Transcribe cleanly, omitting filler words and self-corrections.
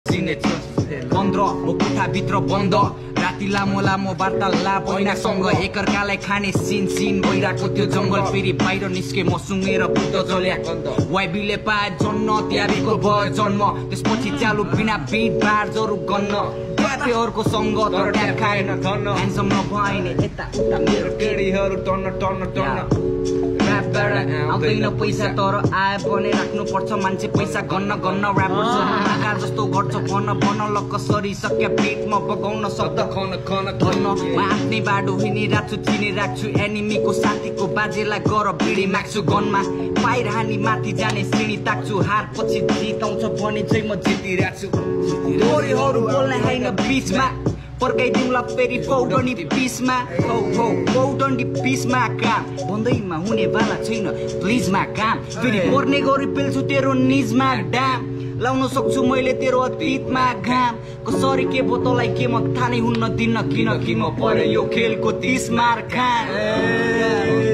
बन्द हो कोठाभित्र बन्द राति लामो लामो वार्तालाप ऐनासँग एकअर्कालाई खाने सिन सिन भइरहेको त्यो जङ्गल फेरि बाहिर निस्के म सुँगेर बुद्ध जल्या वाइबीले पाए जन्म त्यागेको भयो जन्म त्यसपछि चालु बिना भिड बार जरु गन्न अर्को सँग तर ट्याग खाएन धन्न ह्यान्डसम नभएन यता उता मेरो केडीहरू टन्न टन्न टन्न आउँदैन पैसा तर आए भने राख्नु पर्छ मान्छे पैसा गन्न गन्न ऱ्यापर जस्तो गर्छ भन भन लक्क सरिसक्या पेटमा बगाउन शब्द खन खन धन्न म आफ्नै बाटो हिँडिरहेको छु चिनिरहेको छु एनिमीको साथीको बाजेलाई गर बिडी माग्छु गनमा पाइर हानी माथि जाने श्रेणी ताक्छु हार पछि जित आउँछ भने चाहिँ म जितिरहेको छु गोरीहरू बोल्ने होइन बिचमा पर्काइदिउँला फेरि पौडनी पिसमा पौडनी पिसमा काम भन्दैमा हुने वाला छैन प्लिजमा काम फेरि पर्ने गरी पेल्छु तेरो निजमा डाम लाउन सक्छु मैले तेरो अतीतमा घाम कसरी के बोतलाई के म थाहा नै हुन्न दिन किन कि म परे यो खेलको 30 मार खान